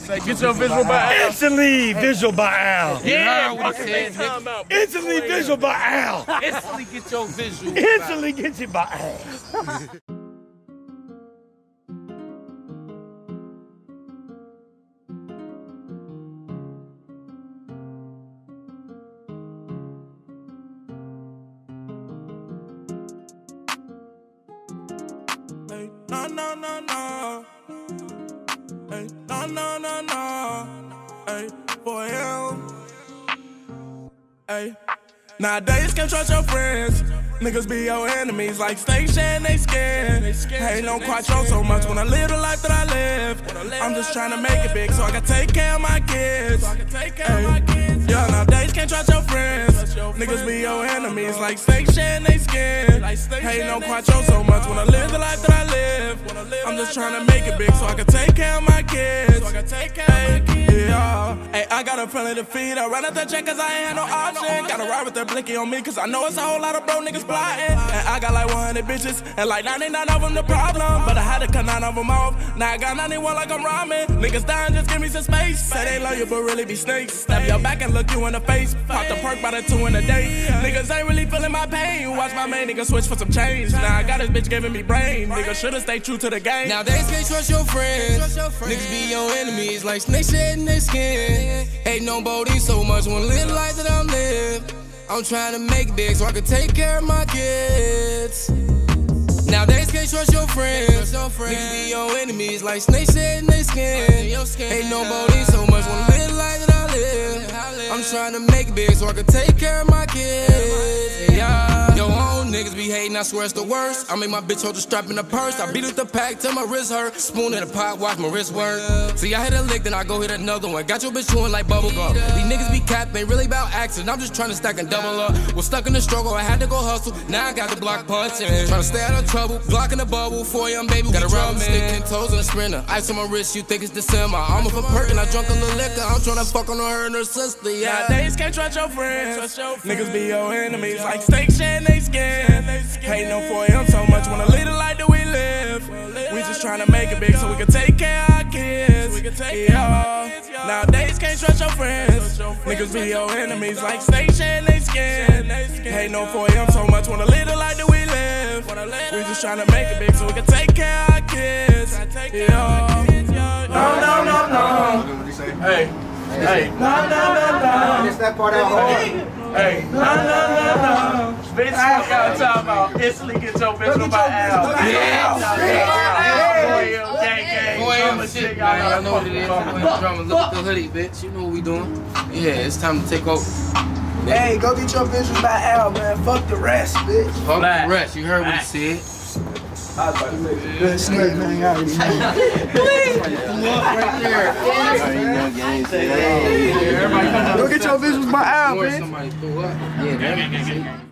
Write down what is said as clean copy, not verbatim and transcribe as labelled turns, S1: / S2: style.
S1: Get your visual by Al.
S2: Instantly visual by Al.
S1: Yeah,
S3: what he said, nigga.
S2: Instantly visual by Al.
S3: Instantly get your visual.
S2: Instantly get it by Al.
S4: Hey, no, no, no, no. Hey, no, no, no, no. Hey, for him. Hey, nowadays can't trust your friends. Niggas be your enemies like station they skin. Hey, don't quite show so much when I live the life that I live. I'm just trying to make it big so I can take care of my kids. Hey, yeah, nowadays can't trust your friends. Niggas be your enemies like station they skin. Hey, don't quite show so much when I live the life that I live. I'm just trying to make it big so I can take care of my kids. Hey, yeah. Hey, I got a friendly defeat. I ran out that check cause I ain't had no option. Gotta ride with that blicky on me cause I know it's a whole lot of bro niggas plotting. And I got like 100 bitches and like 99 of them the problem. But I had to cut 9 of them off. Now I got 91 like I'm rhyming. Niggas dying, just give me some space. Say they love you but really be snakes. Stab your back and look you in the face. Pop the perk by the 2 in a day. Niggas ain't really feeling my pain. Watch my main nigga switch for some change. Now I got this bitch giving me brain. Nigga shoulda stayed true to the game.
S5: Nowadays can't trust your friends. Niggas be your enemies like snakes shedding their skin. Hating on Bodie so much when little life that I'm live. I'm trying to make big so I can take care of my kids. Nowadays can't trust your friends. Niggas be your enemies like snakes shedding their skin. Hating on Bodie so much when little life that I live. I'm trying to make big so I can take care of my kids. Yeah. Yo, own niggas be hating, I swear it's the worst. I make my bitch hold the strap in the purse. I beat up the pack till my wrist hurt. Spoon in the pot, watch my wrist work. See, I hit a lick, then I go hit another one. Got your bitch chewing like bubble gum. These niggas be capped, ain't really about accident. I'm just trying to stack and double up. Was stuck in the struggle, I had to go hustle. Now I got the block punching. Trying to stay out of trouble, blocking the bubble. 4 young baby, gotta rub stick 10 toes in a sprinter. Ice on my wrist, you think it's December. I'm off a perk and I drunk a little liquor. I'm trying to fuck on her and her sister, yeah.
S4: Nowadays can't trust your friends. Niggas be your enemies like steak shedding they skin. Hating on 4M so much when I live the life that we live. We just trying to make it big so we can take care of our kids. Yeah. Nowadays can't trust your friends. Niggas be your enemies like steak shedding they skin. Hating on 4M so much when I live the life that we live. We just trying to make it big so we can take care of our kids. Yeah. No, no, no, no. Hey. Hey, no, no, no, no.
S6: It's that part out hard.
S4: Hey, no, no, no, no. Bitch, what y'all talking about? Instantly get your bitch by Al.
S5: I know what it is. Drama, look at the hoodie, bitch. You know what we doing. Yeah, it's time to take over.
S6: Hey, go get your visuals by Al, man. Fuck the rest, bitch.
S5: Fuck the rest. You heard what he said.
S6: I was about to make a good snake, man. You already know. Go get your visuals by Al, bitch.
S5: Somebody threw up. Yeah,